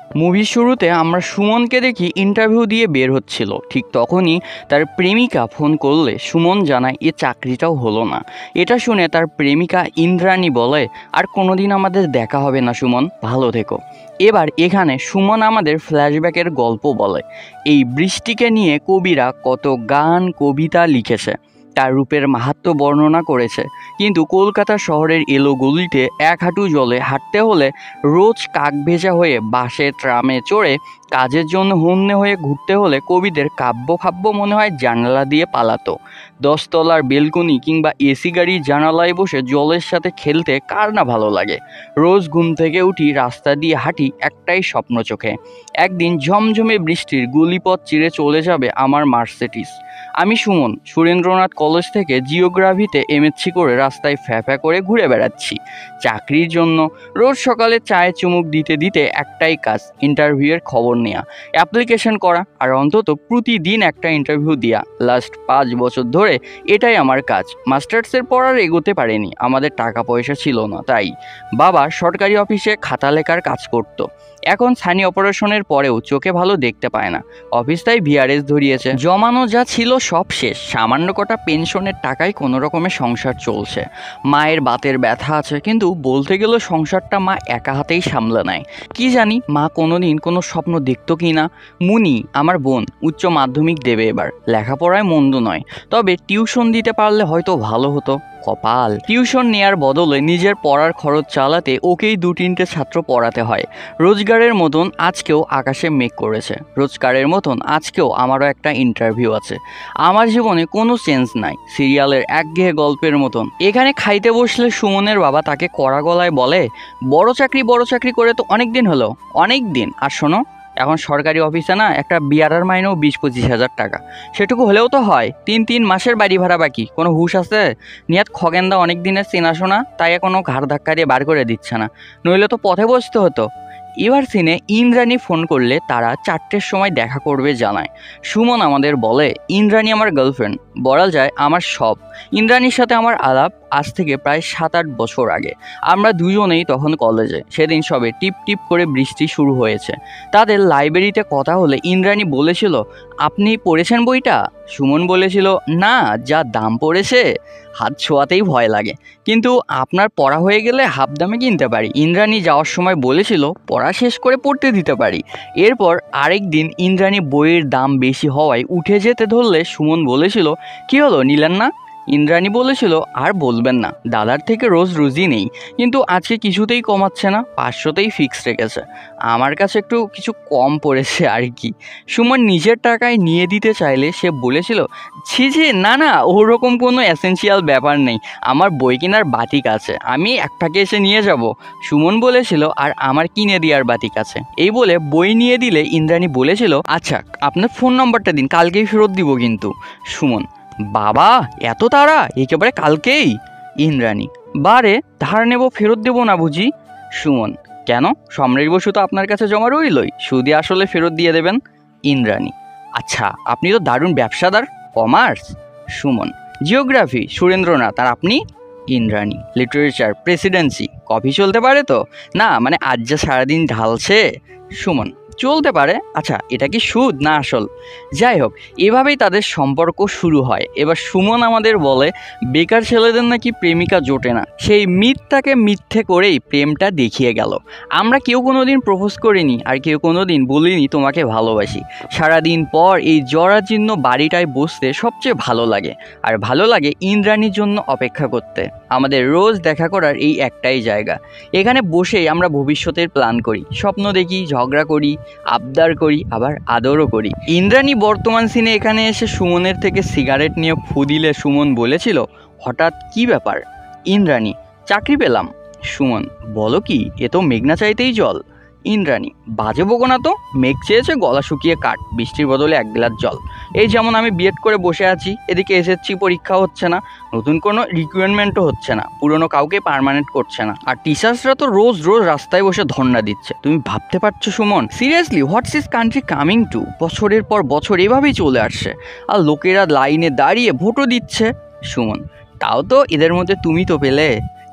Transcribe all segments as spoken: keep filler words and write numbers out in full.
মুভির শুরুতে আমরা সুমনকে দেখি ইন্টারভিউ দিয়ে বের হচ্ছিল, ঠিক তখনই তার প্রেমিকা ফোন করলে সুমন জানায় এ চাকরিটাও হলো না। এটা শুনে তার প্রেমিকা ইন্দ্রাণী বলে, আর কোনোদিন আমাদের দেখা হবে না সুমন, ভালো থেকো। এবার এখানে সুমন আমাদের ফ্ল্যাশব্যাকের গল্প বলে। এই বৃষ্টিকে নিয়ে কবিরা কত গান কবিতা লিখেছে, তার রূপের মাহাত্ম্য বর্ণনা করেছে, কিন্তু কলকাতা শহরের এলো গলিতে এক হাঁটু জলে হাঁটতে হলে, রোজ কাক ভেজা হয়ে বাসে ট্রামে চড়ে কাজের জন্য হন্যে হয়ে ঘুরতে হলে কবিদের কাব্য ফাব্য মনে হয় জানালা দিয়ে পালাতো। দশতলার বেলকনি কিংবা এসি গাড়ির জানালায় বসে জলের সাথে খেলতে কার না ভালো লাগে। রোজ ঘুম থেকে উঠি, রাস্তা দিয়ে হাঁটি, একটাই স্বপ্ন চোখে, একদিন ঝমঝমে বৃষ্টির গলিপথ চিরে চলে যাবে আমার মার্সিডিজ। আমি সুমন সুরেন্দ্রনাথ কলেজ থেকে জিওগ্রাফিতে এমএসসি করে রাস্তায় ফ্যাফ্যা করে ঘুরে বেড়াচ্ছি চাকরির জন্য। রোজ সকালে চায়ে চুমুক দিতে দিতে একটাই কাজ, ইন্টারভিউয়ের খবর নেওয়া, অ্যাপ্লিকেশন করা আর অন্তত প্রতিদিন একটা ইন্টারভিউ দেওয়া। লাস্ট পাঁচ বছর ধরে এটাই আমার কাজ। মাস্টার্সের পর আর এগোতে পারেনি, আমাদের টাকা পয়সা ছিল না, তাই বাবা সরকারি অফিসে খাতা লেখার কাজ করতো। এখন ছানি অপারেশনের পরেও চোখে ভালো দেখতে পায় না, অফিস তাই ভিআরএস ধরিয়েছে। জমানো যা ছিল সব শেষ, সামান্য কটা পেনশনের টাকায় কোনো রকমের সংসার চলছে। মায়ের বাতের ব্যথা আছে, কিন্তু বলতে গেলে সংসারটা মা একা হাতেই সামলে নেয়। কি জানি মা কোনোদিন কোনো স্বপ্ন দেখতো কি না। মুনি আমার বোন উচ্চ মাধ্যমিক দেবে এবার, লেখাপড়ায় মন্দ নয়, তবে টিউশন দিতে পারলে হয়তো ভালো হতো। কপাল, টিউশন নেয়ার বদলে নিজের পড়ার খরচ চালাতে ওকেই দু তিনটে ছাত্র পড়াতে হয়। রোজগারের মতন আজকেও আকাশে মেঘ করেছে, রোজগারের মতন আজকেও আমারও একটা ইন্টারভিউ আছে। আমার জীবনে কোনো চেঞ্জ নাই, সিরিয়ালের একঘেয়ে গল্পের মতন। এখানে খাইতে বসলে সুমনের বাবা তাকে কড়া গলায় বলে, বড় চাকরি বড় চাকরি করে তো অনেক দিন হলো, অনেক দিন। আর শোনো, এখন সরকারি অফিসে না একটা বিয়ারার মাইনেও বিশ পঁচিশ হাজার টাকা, সেটুকু হলেও তো হয়। তিন তিন মাসের বাড়ি ভাড়া বাকি, কোনো হুঁশ আছে? নিয়াত খগেন্দা অনেক দিনের চেনাশোনা, তাই এখনও ঘাড় ধাক্কা দিয়ে বার করে দিচ্ছে না, নইলে তো পথে বসতে হতো। এবার সিনে ইন্দ্রাণী ফোন করলে তারা চারটের সময় দেখা করবে জানায়। সুমন আমাদের বলে, ইন্দ্রাণী আমার গার্লফ্রেন্ড, বলা যায় আমার সব। ইন্দ্রাণীর সাথে আমার আলাপ আজ থেকে প্রায় সাত আট বছর আগে। আমরা দুজনেই তখন কলেজে, সেদিন সবে টিপ টিপ করে বৃষ্টি শুরু হয়েছে। তাদের লাইব্রেরিতে কথা হলে ইন্দ্রাণী বলেছিল, আপনি পড়েছেন বইটা? সুমন বলেছিল, না, যা দাম পড়েছে হাত ছোঁয়াতেই ভয় লাগে, কিন্তু আপনার পড়া হয়ে গেলে হাফ দামে কিনতে পারি। ইন্দ্রাণী যাওয়ার সময় বলেছিল, পড়া শেষ করে পড়তে দিতে পারি। এরপর আরেক দিন ইন্দ্রাণী বইয়ের দাম বেশি হওয়ায় উঠে যেতে ধরলে সুমন বলেছিল, কি হলো, নিলেন না? ইন্দ্রাণী বলেছিল, আর বলবেন না, দাদার থেকে রোজ রোজই নেই, কিন্তু আজকে কিছুতেই কমাচ্ছে না, পাঁচশোতেই ফিক্স রেখেছে। আমার কাছে একটু কিছু কম পড়েছে আর কি। সুমন নিজের টাকায় নিয়ে দিতে চাইলে সে বলেছিল, ছি ছি, না না, ওরকম কোনো এসেন্সিয়াল ব্যাপার নেই, আমার বই কেনার বাতিক আছে, আমি একটাকে এসে নিয়ে যাব। সুমন বলেছিল, আর আমার কিনে দেওয়ার বাতিক আছে। এই বলে বই নিয়ে দিলে ইন্দ্রাণী বলেছিল, আচ্ছা আপনার ফোন নম্বরটা দিন, কালকেই ফেরত দিব কিন্তু। সুমন, বাবা এত তাড়া, একেবারে কালকেই? ইন্দ্রাণী, বারে ধার নেব, ফেরত দেবো না বুঝি? সুমন, কেন, সম্রাট বসু তো আপনার কাছে জমা রইলই, সুদে আসলে ফেরত দিয়ে দেবেন। ইন্দ্রাণী, আচ্ছা আপনি তো দারুণ ব্যবসাদার, কমার্স? সুমন, জিওগ্রাফি সুরেন্দ্রনাথ, আর আপনি? Indrani, literature Presidency. কফি চলতে পারে তো? না মানে আজ যা সারাদিন ঢালছে। সুমন, চলতে পারে। আচ্ছা এটা কি সুদ না আসল? যাই হোক, এভাবেই তাদের সম্পর্ক শুরু হয়। এবার সুমন আমাদের বলে, বেকার ছেলেদের নাকি প্রেমিকা জোটে না, সেই মিথটাকে মিথ্যে করেই প্রেমটা দেখিয়ে গেল। আমরা কেউ কোনো দিন প্রপোজ করিনি, আর কেউ কোনো দিন বলিনি তোমাকে ভালোবাসি। সারাদিন পর এই জরাজীর্ণ বাড়িটায় বসতে সবচেয়ে ভালো লাগে, আর ভালো লাগে ইন্দ্রাণীর জন্য অপেক্ষা করতে। আমাদের রোজ দেখা করার এই একটাই জায়গা, এখানে বসেই আমরা ভবিষ্যতের প্ল্যান করি, স্বপ্ন দেখি, ঝগড়া করি, আবদার করি, আবার আদরও করি। ইন্দ্রাণী বর্তমান সিনে এখানে এসে সুমনের থেকে সিগারেট নিয়ে ফু দিলে সুমন বলেছিল, হঠাৎ কি ব্যাপার? ইন্দ্রাণী, চাকরি পেলাম। সুমন, বলো কি, এ তো মেঘনা চাইতেই জল। ইন্দ্রাণী, বাজে বকো না তো, মেঘ চেয়েছে গলা শুকিয়ে কাট, বৃষ্টির বদলে এক গ্লাস জল। এই যেমন আমি বিএড করে বসে আছি, এদিকে এসএসসি পরীক্ষা হচ্ছে না, নতুন কোনো রিক্রুটমেন্টও হচ্ছে না, পুরনো কাউকে পার্মানেন্ট করছে না, আর টিচার্সরা তো রোজ রোজ রাস্তায় বসে ধর্ণা দিচ্ছে। তুমি ভাবতে পারছো Suman, seriously what's is country coming to? বছরের পর বছর এভাবেই চলে আসছে, আর লোকেরা লাইনে দাঁড়িয়ে ভোটও দিচ্ছে। সুমন, তাও তো এদের মধ্যে তুমি তো পেলে।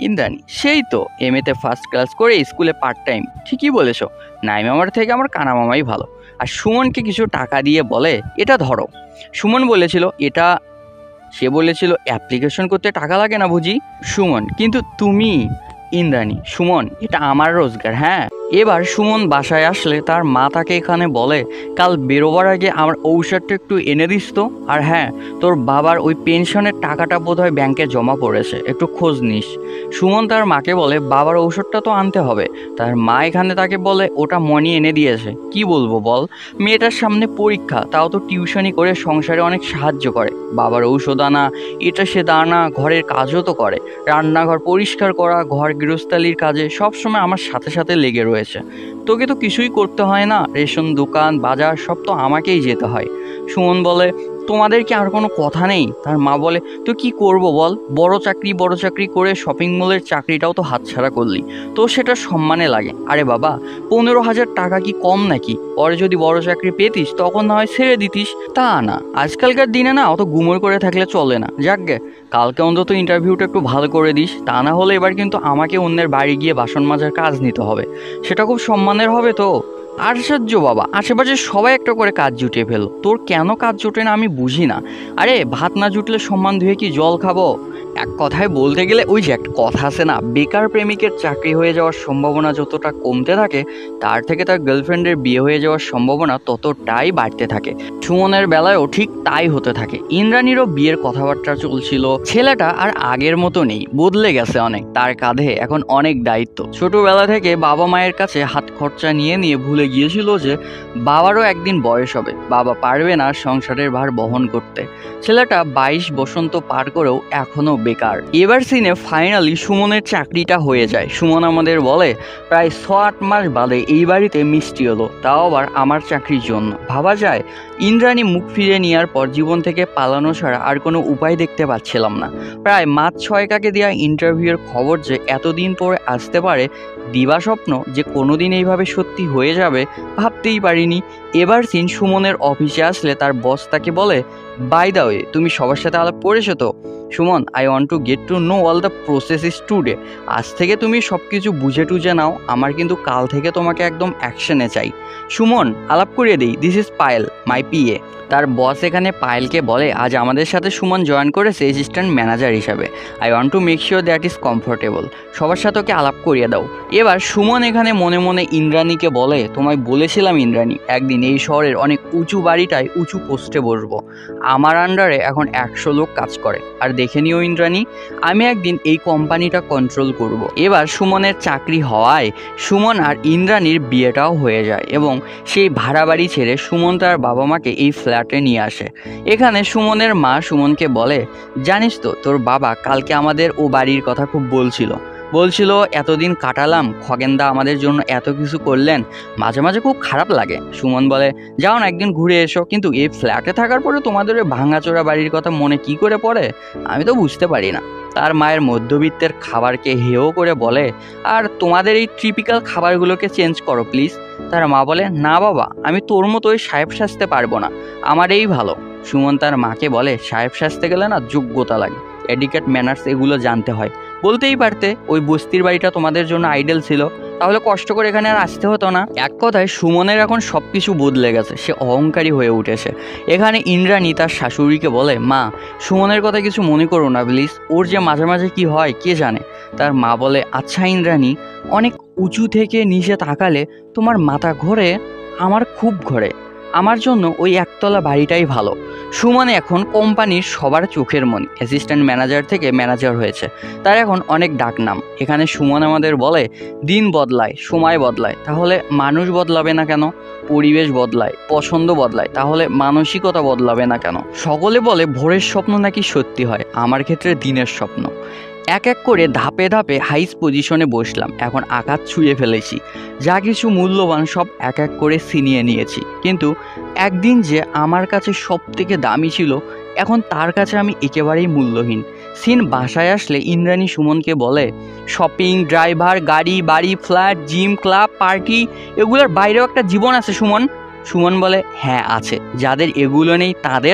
ইন্দ্রাণী, সেই তো এম এতে ফার্স্ট ক্লাস করে স্কুলে পার্ট টাইম। ঠিকই বলেছো, নাই মামার থেকে আমার কানা মামাই ভালো। আর সুমনকে কিছু টাকা দিয়ে বলে, এটা ধরো। সুমন বলেছিল এটা সে বলেছিল অ্যাপ্লিকেশন করতে টাকা লাগে না বুঝি? সুমন, কিন্তু তুমি? ইন্দ্রাণী, সুমন, এটা আমার রোজগার। হ্যাঁ। এবার সুমন বাসায় আসলে তার মা তাকে এখানে বলে, কাল বেরোবার আগে আমার ঔষধটা একটু এনে দিস তো। আর হ্যাঁ, তোর বাবার ওই পেনশনের টাকাটা বোধহয় ব্যাংকে জমা পড়েছে, একটু খোঁজ নিস। সুমন তার মাকে বলে, বাবার ঔষধটা তো আনতে হবে। তার মা এখানে তাকে বলে, ওটা মনি এনে দিয়েছে। কি বলবো বল, মেয়েটার সামনে পরীক্ষা, তাও তো টিউশনি করে সংসারে অনেক সাহায্য করে। বাবার ঔষধ আনা, এটা সে দানা, ঘরের কাজও তো করে, রান্নাঘর পরিষ্কার করা, ঘর গৃহস্থালির কাজে সবসময় আমার সাথে সাথে লেগে রয়েছে। তোকে তো কিছুই করতে হয় না, রেশন দোকান বাজার সব তো আমাকেই যেতে হয়। সুমন বলে, তোমাদের কি আর কোনো কথা নেই? তার মা বলে, তো কি করব বল, বড় চাকরি বড় চাকরি করে শপিং মলের চাকরিটাও তো হাতছাড়া করলি, তো সেটা সম্মানে লাগে। আরে বাবা, পনেরো হাজার টাকা কি কম নাকি? পরে যদি বড় চাকরি পেতিস তখন না হয় ছেড়ে দিতিস। তা না, আজকালকার দিনে না অত গুমর করে থাকলে চলে না। যাকগে, কালকে অন্তত ইন্টারভিউটা একটু ভালো করে দিস, তা না হলে এবার কিন্তু আমাকে অন্যের বাড়ি গিয়ে বাসন মাজার কাজ নিতে হবে। সেটা খুব সম্মানের হবে তো। আশ্চর্য বাবা, আশেপাশে সবাই একটা করে কাজ জুটিয়ে ফেলো, তোর কেন কাজ জোটে না আমি বুঝি না। আরে ভাত না জুটলে সম্মান ধুয়ে কি জল খাবো? এক কথায় বলতে গেলে ওই যে একটা কথা আছে না, বেকার প্রেমিকের চাকরি হয়ে যাওয়ার সম্ভাবনা যতটা কমতে থাকে, তার থেকে তার গার্লফ্রেন্ডের বিয়ে হয়ে যাওয়ার সম্ভাবনা ততটাই বাড়তে থাকে। সুমনের বেলায়ও ঠিক তাই হতে থাকে। ইন্দ্রাণীরও বিয়ের কথাবার্তা চলছিল। ছেলেটা আর আগের মতো নেই, বদলে গেছে অনেক। তার কাঁধে এখন অনেক দায়িত্ব। ছোটবেলা থেকে বাবা মায়ের কাছে হাত খরচা নিয়ে নিয়ে ভুলে গিয়েছিল যে বাবারও একদিন বয়স হবে, বাবা পারবে না সংসারের ভার বহন করতে। ছেলেটা বাইশ বসন্ত পার করেও এখনো বেকার। এবার সিনে ফাইনালি সুমনের চাকরিটা হয়ে যায়। সুমন আমাদের বলে, প্রায় ছ আট মাস বাদে এই বাড়িতে মিষ্টি হলো, তাও আবার আমার চাকরির জন্য। ভাবা যায়, ইন্দ্রাণী মুখ ফিরে নেওয়ার পর জীবন থেকে পালানো ছাড়া আর কোনো উপায় দেখতে পাচ্ছিলাম না। প্রায় মাস ছয়কাকে দেওয়া ইন্টারভিউয়ের খবর যে এতদিন পরে আসতে পারে, দিবা স্বপ্ন যে কোনোদিন এইভাবে সত্যি হয়ে যাবে, ভাবতেই পারিনি। এবার সিন সুমনের অফিসে আসলে তার বস তাকে বলে, বাই দ্য ওয়ে, তুমি সবার সাথে আলাপ করেছো তো? Suman, I want to get to know all the process is today. আজ থেকে তুমি সব কিছু বুঝে টুঝে নাও, আমার কিন্তু কাল থেকে তোমাকে একদম অ্যাকশনে চাই। সুমন, আলাপ করিয়ে দিই, this is Payel, my PA. তার বস এখানে পায়েলকে বলে, আজ আমাদের সাথে সুমন জয়েন করেছে অ্যাসিস্ট্যান্ট ম্যানেজার হিসাবে। I want to make sure that is comfortable, সবার সাথে ওকে আলাপ করিয়ে দাও। এবার সুমন এখানে মনে মনে ইন্দ্রাণীকে বলে, তোমায় বলেছিলাম ইন্দ্রাণী, একদিন এই শহরের অনেক উঁচু বাড়িটায় উঁচু পোস্টে বসবো। আমার আন্ডারে এখন একশো লোক কাজ করে, আর দেখে নিও ইন্দ্রাণী, আমি একদিন এই কোম্পানিটা কন্ট্রোল করব। এবার সুমনের চাকরি হওয়ায় সুমন আর ইন্দ্রাণীর বিয়েটাও হয়ে যায় এবং সেই ভাড়া বাড়ি ছেড়ে সুমন তার বাবা মাকে এই ফ্ল্যাটে নিয়ে আসে। এখানে সুমনের মা সুমনকে বলে, জানিস তো তোর বাবা কালকে আমাদের ও বাড়ির কথা খুব বলছিল বলছিল এতদিন কাটালাম, খগেনদা আমাদের জন্য এত কিছু করলেন, মাঝে মাঝে খুব খারাপ লাগে। সুমন বলে, যাও না একদিন ঘুরে এসো, কিন্তু এই ফ্ল্যাটে থাকার পরে তোমাদের ওই ভাঙাচোরা বাড়ির কথা মনে কি করে পড়ে আমি তো বুঝতে পারি না। তার মায়ের মধ্যবিত্তের খাবারকে হেয় করে বলে, আর তোমাদের এই ট্রিপিক্যাল খাবারগুলোকে চেঞ্জ করো প্লিজ। তার মা বলে, না বাবা, আমি তোর মতো ওই সাহেব সাজতে পারবো না, আমার এই ভালো। সুমন তার মাকে বলে, সাহেব সাজতে গেলে না যোগ্যতা লাগে, এডিকেট ম্যানার্স এগুলো জানতে হয়। বলতেই পারতে ওই বস্তির বাড়িটা তোমাদের জন্য আইডেল ছিল, তাহলে কষ্ট করে এখানে আর আসতে হতো না। এক কথায় সুমনের এখন সব কিছু বদলে গেছে, সে অহংকারী হয়ে উঠেছে। এখানে ইন্দ্রাণী তার শাশুড়িকে বলে, মা সুমনের কথা কিছু মনে করো না প্লিজ, ওর যে মাঝে মাঝে কি হয় কে জানে। তার মা বলে, আচ্ছা ইন্দ্রাণী, অনেক উঁচু থেকে নিচে তাকালে তোমার মাথা ঘোরে, আমার খুব ঘোরে, আমার জন্য ওই একতলা বাড়িটাই ভালো। সুমন এখন কোম্পানির সবার চোখের মনি, অ্যাসিস্ট্যান্ট ম্যানেজার থেকে ম্যানেজার হয়েছে, তার এখন অনেক ডাকনাম। এখানে সুমন আমাদের বলে, দিন বদলায়, সময় বদলায়, তাহলে মানুষ বদলাবে না কেন? পরিবেশ বদলায়, পছন্দ বদলায়, তাহলে মানসিকতা বদলাবে না কেন? সকলে বলে ভোরের স্বপ্ন নাকি সত্যি হয়, আমার ক্ষেত্রে দিনের স্বপ্ন। এক এক করে ধাপে ধাপে হাইস পজিশনে বসলাম, এখন আকাশ ছুঁয়ে ফেলেছি, যা কিছু মূল্যবান সব এক এক করে ছিনিয়ে নিয়েছি। কিন্তু একদিন যে আমার কাছে সব থেকে দামি ছিল, এখন তার কাছে আমি একেবারেই মূল্যহীন। সিন বাসায় আসলে ইন্দ্রাণী সুমনকে বলে, শপিং, ড্রাইভার, গাড়ি, বাড়ি, ফ্ল্যাট, জিম, ক্লাব, পার্টি, এগুলোর বাইরেও একটা জীবন আছে সুমন। সুমন বলে, হ্যাঁ আছে, যাদের এগুলো নেই তাদের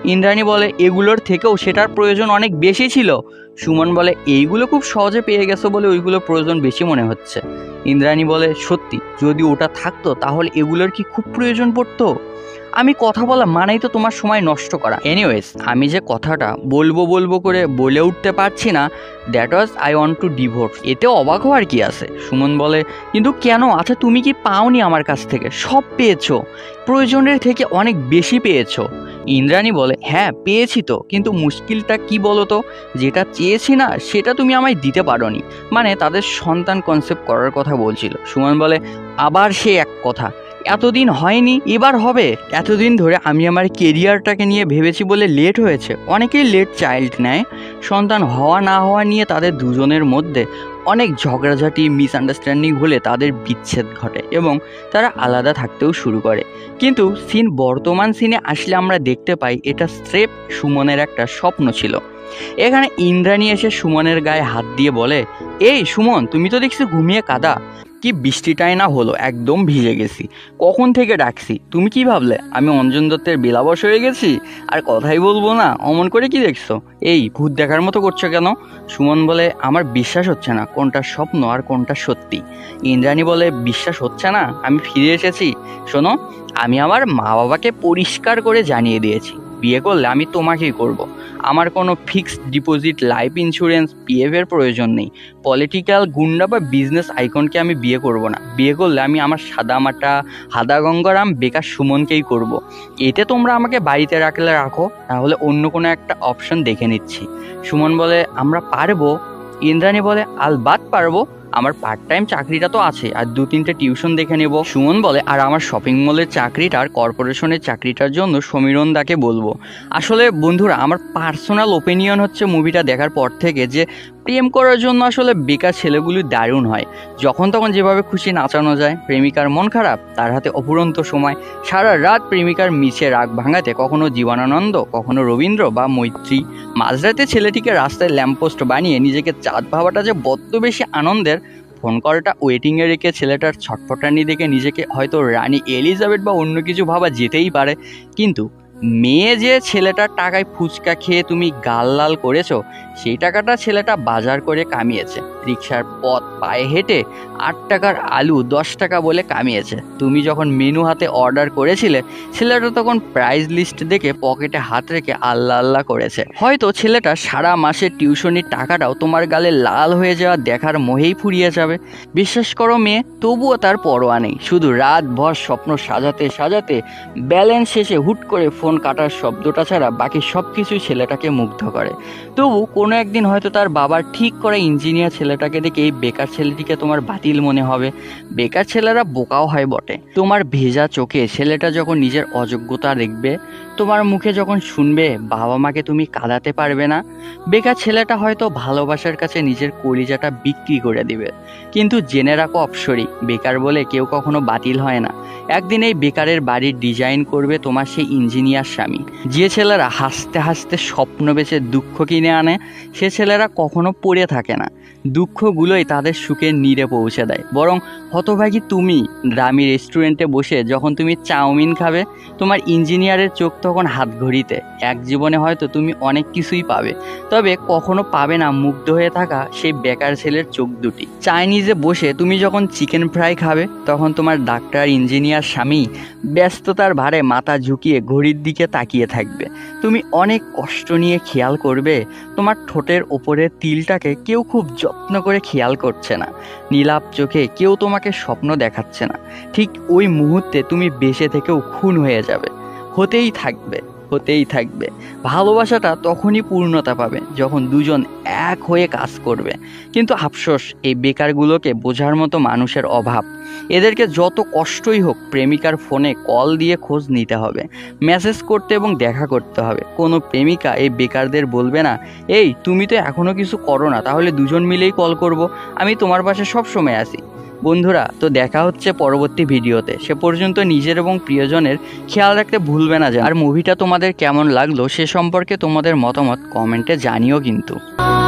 ইন্দ্রাণী বলে, এগুলোর থেকেও সেটার প্রয়োজন অনেক বেশি ছিল। সুমন বলে, এইগুলো খুব সহজে পেয়ে গেছো বলে ওইগুলো প্রয়োজন বেশি মনে হচ্ছে। ইন্দ্রাণী বলে, সত্যি যদি ওটা থাকতো তাহলে এগুলোর কি খুব প্রয়োজন পড়তো? আমি কথা বলা মানেই তো তোমার সময় নষ্ট করা। এনিওয়েজ, আমি যে কথাটা বলবো বলবো করে বলে উঠতে পারছি না, that was I want to divorce. এতে অবাক হওয়ার কি আছে? সুমন বলে, কিন্তু কেন? আচ্ছা তুমি কি পাওনি আমার কাছ থেকে? সব পেয়েছো, প্রয়োজনের থেকে অনেক বেশি পেয়েছো। ইন্দ্রাণী বলে, হ্যাঁ পেয়েছি তো, কিন্তু মুশকিলটা কি বলো তো, যেটা চেয়েছি না সেটা তুমি আমায় দিতে পারোনি। মানে তাদের সন্তান কনসেপ্ট করার কথা বলছিল। সুমন বলে, আবার সে এক কথা, এতদিন হয়নি এবার হবে। এতদিন ধরে আমি আমার কেরিয়ারটাকে নিয়ে ভেবেছি বলে লেট হয়েছে। অনেকেই লেট চাইল্ড নেয়। সন্তান হওয়া না হওয়া নিয়ে তাদের দুজনের মধ্যে অনেক ঝগড়াঝাটি, মিসআন্ডারস্ট্যান্ডিং হলে তাদের বিচ্ছেদ ঘটে এবং তারা আলাদা থাকতেও শুরু করে। কিন্তু সিন বর্তমান সিনে আসলে আমরা দেখতে পাই এটা স্রেফ সুমনের একটা স্বপ্ন ছিল। এখানে ইন্দ্রাণী এসে সুমনের গায়ে হাত দিয়ে বলে, এই সুমন, তুমি তো দেখছি ঘুমিয়ে কাদা। কি বৃষ্টিটাই না হলো, একদম ভিজে গেছি। কখন থেকে ডাকছি, তুমি কি ভাবলে আমি অঞ্জন দত্তের বেলাবশ হয়ে গেছি আর কথাই বলবো না? অমন করে কি দেখছো? এই ভূত দেখার মতো করছো কেন? সুমন বলে, আমার বিশ্বাস হচ্ছে না কোনটা স্বপ্ন আর কোনটা সত্যি। ইন্দ্রাণী বলে, বিশ্বাস হচ্ছে না? আমি ফিরে এসেছি। শোনো, আমি আমার মা বাবাকে পরিষ্কার করে জানিয়ে দিয়েছি, বিয়ে করলে আমি তোমাকেই করব। আমার কোনো fixed deposit, life insurance, PF এর প্রয়োজন নেই। পলিটিক্যাল গুন্ডা বা বিজনেস আইকনকে আমি বিয়ে করব না। বিয়ে করলে আমি আমার সাদামাটা হাদা গঙ্গারাম বেকার সুমনকেই করব। এতে তোমরা আমাকে বাড়িতে রাখলে রাখো, তাহলে অন্য কোনো একটা অপশন দেখে নিচ্ছি। সুমন বলে, আমরা পারবো। ইন্দ্রাণী বলে, আলবাত পারবো, আমার পার্ট টাইম চাকরিটা তো আছে, আর দু তিনটে টিউশন দেখে নেব। সুমন বলে, আর আমার শপিং মলের চাকরিটার, কর্পোরেশনের চাকরিটার জন্য সমীরণ দাকে বলবো। আসলে বন্ধুরা, আমার পার্সোনাল ওপিনিয়ন হচ্ছে মুভিটা দেখার পর থেকে যে প্রেম করার জন্য আসলে বেকার ছেলেগুলি দারুণ হয়। যখন তখন যেভাবে খুশি নাচানো যায়। প্রেমিকার মন খারাপ, তার হাতে অফুরন্ত সময়, সারা রাত প্রেমিকার মিছে রাগ ভাঙাতে কখনো জীবনানন্দ, কখনো রবীন্দ্র বা মৈত্রী। মাঝরাতে ছেলেটিকে রাস্তায় ল্যাম্পপোস্ট বানিয়ে নিজেকে চাঁদ ভাবাটা যে বড্ড বেশি আনন্দের। ফোন কলটা ওয়েটিংয়ে রেখে ছেলেটার ছটফটানি দেখে নিজেকে হয়তো রানী এলিজাবেথ বা অন্য কিছু ভাবা যেতেই পারে। কিন্তু মেয়ে যে ছেলেটার টাকায় ফুচকা খেয়ে তুমি গাল লাল করেছো, সেই টাকাটা ছেলেটা বাজার করে কামিয়েছে। রিক্সার পথ পায়ে হেঁটে আট টাকার আলু দশ টাকা বলে কামিয়েছে। তুমি যখন মেনু হাতে অর্ডার করেছিলে, ছেলেটা তখন প্রাইস লিস্ট দেখে পকেটে হাত রেখে আল্লাহ আল্লাহ করেছে। হয়তো ছেলেটা সারা মাসের টিউশনির টাকাটাও তোমার গালে লাল হয়ে যাওয়া দেখার মোহেই ফুরিয়ে যাবে। বিশ্বাস করো মেয়ে, তবুও তার পরোয়া নেই। শুধু রাত ভর স্বপ্ন সাজাতে সাজাতে ব্যালেন্স শেষে হুট করে ফোন কাটার শব্দটা ছাড়া বাকি সব কিছুই ছেলেটাকে মুগ্ধ করে। তবু কোনো একদিন হয়তো তার বাবার ঠিক করা ইঞ্জিনিয়ার ছেলেটাকে দেখে এই বেকার ছেলেটিকে তোমার বাতিল মনে হবে। বেকার ছেলেরা বোকাও হয় বটে। তোমার ভেজা চোখে ছেলেটা যখন নিজের অযোগ্যতা দেখবে, তোমার মুখে যখন শুনবে বাবা মাকে তুমি কাঁদাতে পারবে না, বেকার ছেলেটা হয়তো ভালোবাসার কাছে নিজের কলিজাটা বিক্রি করে দিবে। কিন্তু জেনে রাখো অপসরি, বেকার বলে কেউ কখনো বাতিল হয় না। একদিন এই বেকারের বাড়ির ডিজাইন করবে তোমার সেই ইঞ্জিনিয়ার স্বামী। যে ছেলেরা হাসতে হাসতে স্বপ্ন বেচে দুঃখ কিনে আনে, সে ছেলেরা কখনো পড়ে থাকে না। দুঃখগুলোই তাদের সুখের নীড়ে পৌঁছে দেয়। বরং হতভাগী তুমি দামি রেস্টুরেন্টে বসে যখন তুমি চাউমিন খাবে, তোমার ইঞ্জিনিয়ারের চোখ তখন হাত ঘড়িতে। এক জীবনে হয়তো তুমি অনেক কিছুই পাবে, তবে কখনো পাবে না মুগ্ধ হয়ে থাকা সেই বেকার ছেলের চোখ দুটি। চাইনিজে বসে তুমি যখন চিকেন ফ্রাই খাবে, তখন তোমার ডাক্তার ইঞ্জিনিয়ার স্বামী ব্যস্ততার ভারে মাথা ঝুঁকিয়ে ঘড়ির দিকে তাকিয়ে থাকবে। তুমি অনেক কষ্ট নিয়ে খেয়াল করবে তোমার ঠোঁটের ওপরের তিলটাকে কেউ খুব যত্ন করে খেয়াল করছে না। নীলাপ চোখে কেউ তোমাকে স্বপ্ন দেখাচ্ছে না। ঠিক ওই মুহূর্তে তুমি বেঁচে থেকেও খুন হয়ে যাবে। হতেই থাকবে, হতেই থাকবে। ভালোবাসাটা তখনই পূর্ণতা পাবে যখন দুজন এক হয়ে কাজ করবে। কিন্তু আফসোস, এই বেকারগুলোকে বোঝার মতো মানুষের অভাব। এদেরকে যত কষ্টই হোক প্রেমিকার ফোনে কল দিয়ে খোঁজ নিতে হবে, মেসেজ করতে এবং দেখা করতে হবে। কোনো প্রেমিকা এই বেকারদের বলবে না, এই তুমি তো এখনও কিছু করো না, তাহলে দুজন মিলেই কল করব, আমি তোমার পাশে সব সময় আছি। বন্ধুরা, তো দেখা হচ্ছে পরবর্তী ভিডিওতে। সে পর্যন্ত নিজের এবং প্রিয়জনের খেয়াল রাখতে ভুলবে না যেন। আর মুভিটা তোমাদের কেমন লাগলো সে সম্পর্কে তোমাদের মতামত কমেন্টে জানিও কিন্তু।